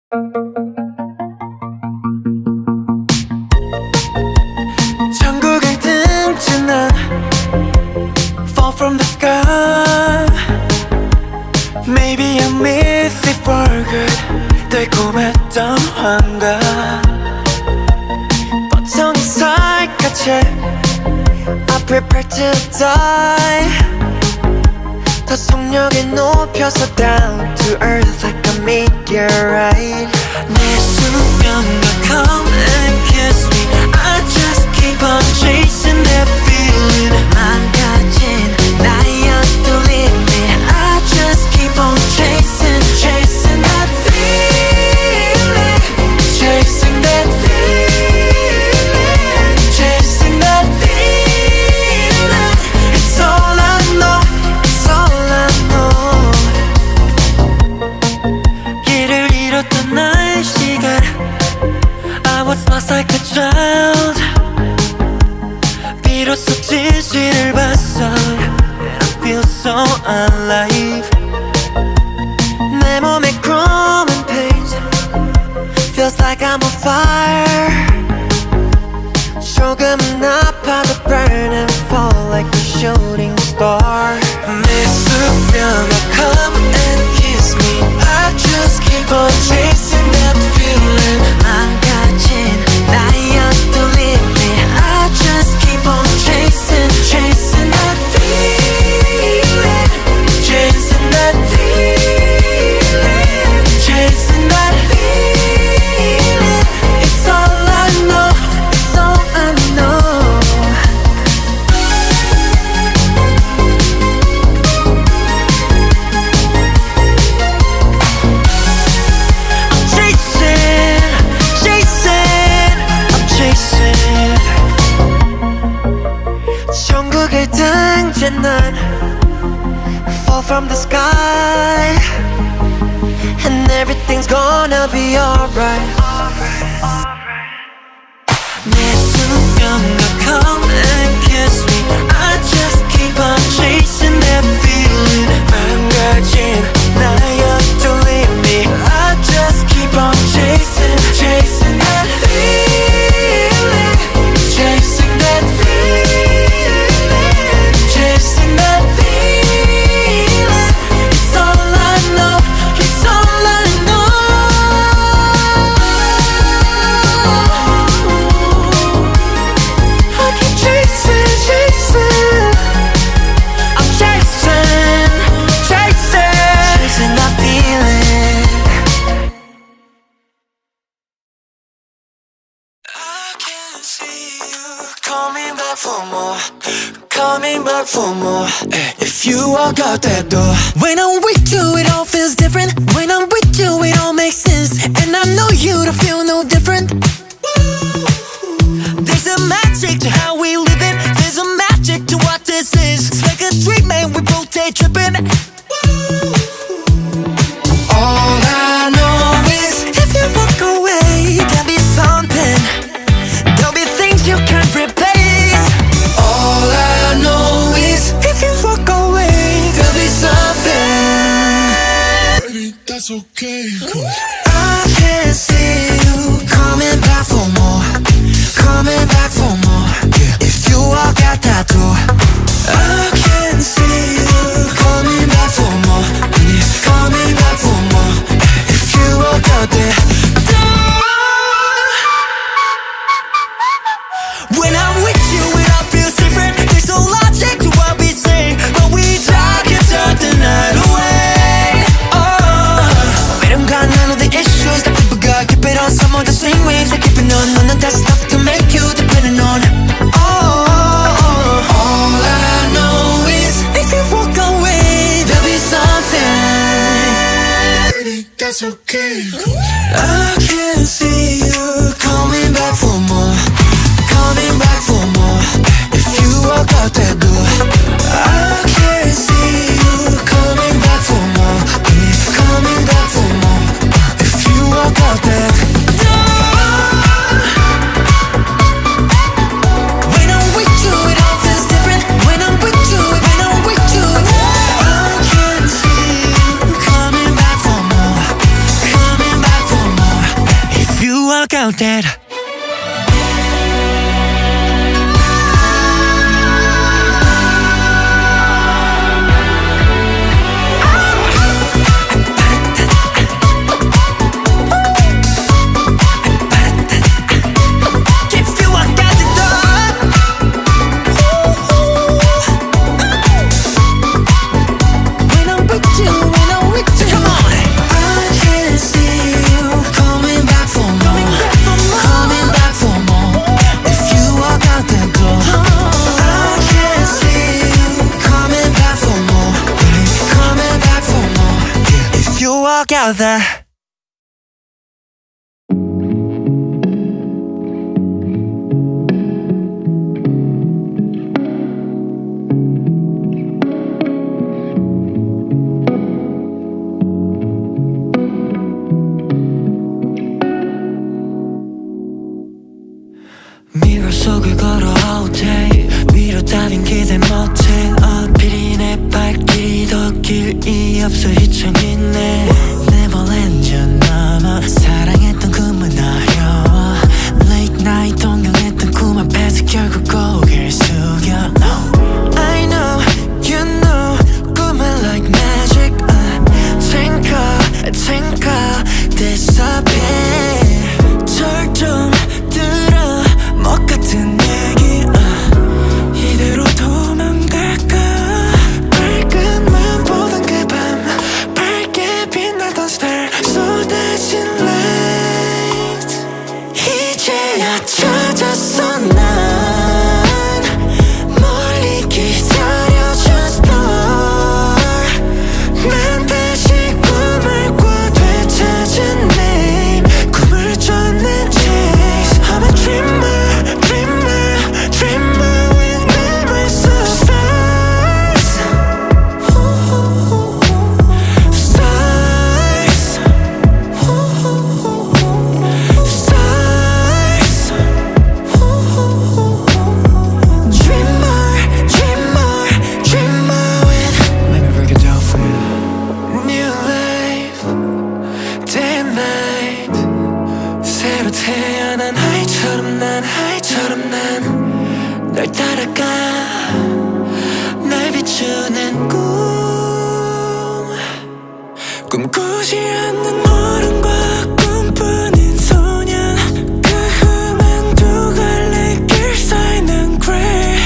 천국을 등진 난 Fall from the sky. Maybe I miss it for good. 달콤했던 환각 보통의 살갗을 I prepare to die. 더 속력을 높여서 down to earth like a meteorite. 내 수면과 come and kiss me. I just keep on chasing that feeling. 망가진 나의 limit. I just keep on chasing, chasing that feeling. Chasing that feeling. Chasing that feeling. It's all I know, it's all I know. 길을 잃었던 나의 시간 I was lost like a child. 비로소 진실을 봤어. I feel so alive. 내 몸에 chrome and paint feels like I'm on fire. 조금은 아파도 burn and fall like a shooting star. 내 수면에 come and kiss me. I just keep on chasing that feeling. 망가진 나의 limit. I just keep on chasing, chasing that feeling. Chasing that feeling. Chasing that feeling. It's all I know, it's all I know. I'm chasing, chasing, I'm chasing. 천국을 등진 난 fall from the sky. And everything's gonna be alright. 내 수면과 come and kiss me. I just keep on chasing that feeling. 망가진 나의 limit. I just keep on chasing, chasing that feeling. Chasing that feeling. Chasing that feeling. It's all I know, it's all I know. I keep chasing, chasing. I'm chasing, chasing. Chasing that feeling. I can see you coming back for more, coming back for more. If you walk out that door, when I'm with you it all feels different. When I'm with you it all makes sense. And I know you don't feel no different. There's a magic to how we live it. There's a magic to what this is. It's like a dream and we both day tripping. All I know is if you walk away there'll be something. There'll be things you can't replace. All I know is if you walk away there'll be something. Baby, that's okay. I can see you coming back for more, coming back for more. If you walk out that door, I can see you coming back for more, coming back for more. If you walk out that door, when I'm with you it all feels different. There's no logic to what we say, but we talk and turn the night away. Oh, we don't got none of the issues that people got. Keep it on some of the same waves that keeping on. None of that stuff to make you dependent on. All I know is if you walk away there'll be something. Baby, that's okay. I can see you coming back for more, coming back for more. If you walk out that door, I can see you coming back for more, coming back for more. If you walk out that door, when I'm with you it all feels different. When I'm with you, when I'm with you, I can see you coming back for more, coming back for more. walk out there. Walk out there. 미러 속을 걸어 all day 위로 따윈 기대 못해 어필이 내 발길이 더 길이 없어 희청이네 Neverland 넘어 사랑했던 꿈은 어려워 Late night 동경했던 꿈 앞에서 결국 고개를 숙여 I know, you know 꿈은 like magic twinkle, disappear 철좀 들어 먹 같은 얘기 이대로 도망갈까 밝은만 보던 그 밤 밝게 빛나던 star 쏟아진 light 이제야 찾았어 난 멀리 기다려준 star 난 다시 꿈을 꿔 되찾은 name 꿈을 쫓는 chase I'm a dreamer, dreamer, dreamer with memories of stars stars stars dreamer, dreamer, dreamer with Let me break it down for you New life, day and night 새로 태어난 하이처럼 난 널 따라가 날 비추는 꿈꾸지 않는 어른과 꿈뿐인 소년 그 험한 두 갈래 길 쌓이는 gray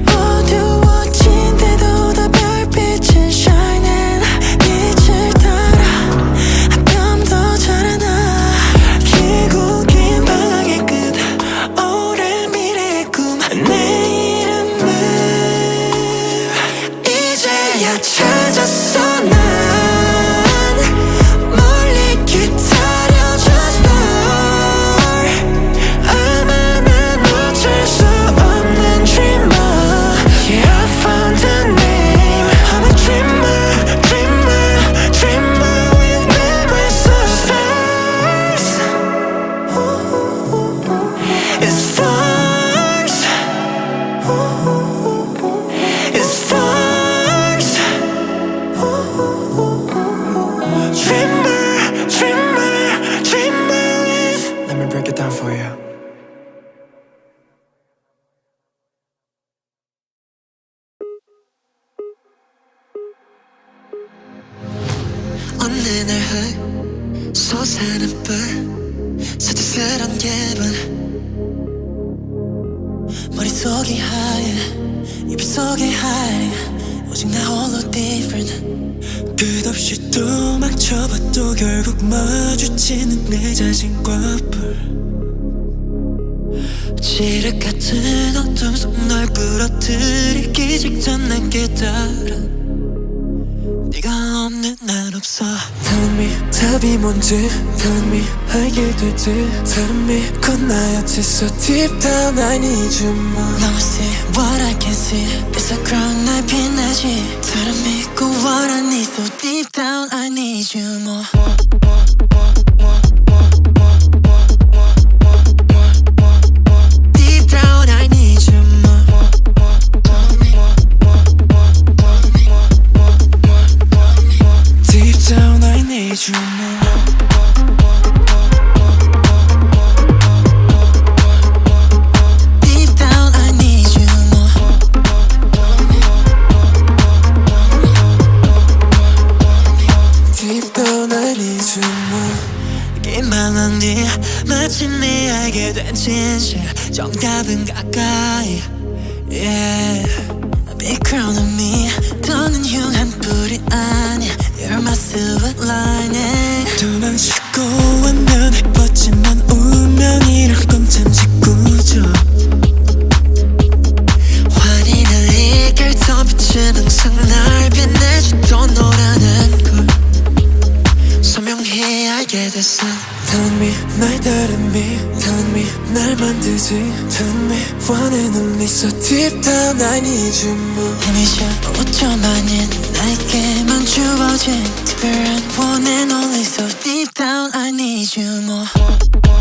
어두워진데도 더 별빛은 shining 빛을 따라 한 뼘 더 자라나 길고 긴 방향의 끝 오랜 미래의 꿈 내 이름을 이제야 찾았어 난 멀리 기다려준 star 아마 난 어쩔 수 없는 dreamer Yeah I found a name I'm a dreamer, dreamer, dreamer with memories of stars It's stars It's stars Dreamer, dreamer, dreamer with Let me break it down for you 어느 날 솟아는 불 서투스런 기분 머릿속이 하얘 입속이 하얘 오직 나 홀로 different 끝없이 또 망쳐봐도 결국 마주치는 내 자신과 불 지륵 같은 어둠 속 널 부러뜨리기 직전 난 깨달아 네가 없는 난 없어 Tell me 답이 뭔지 Tell me 알게 될지 Tell me 곧 나였지 So deep down I need you more Now I see what I can see It's a crown 날 빛나지 Tell me 꼭 what I need So deep down I need you more Deep down I need you more 알게 된 진실 정답은 가까이 yeah. Big crown on me 더는 흉한 불이 아니야 You're my silver lining 도망치고 하면 예뻤지만 운명이란 건 잠시 꾸죠 환희를 이끌 덤빛은 항상 날 빛내주던 너라는 걸 선명히 알게 됐어 Telling me 날 따름이 Telling me 날 만들지 Telling me 원해는 있어 Deep down I need you more 이미지 5점 아닌 나에게만 주어진 특별한 one and only So deep down I need you more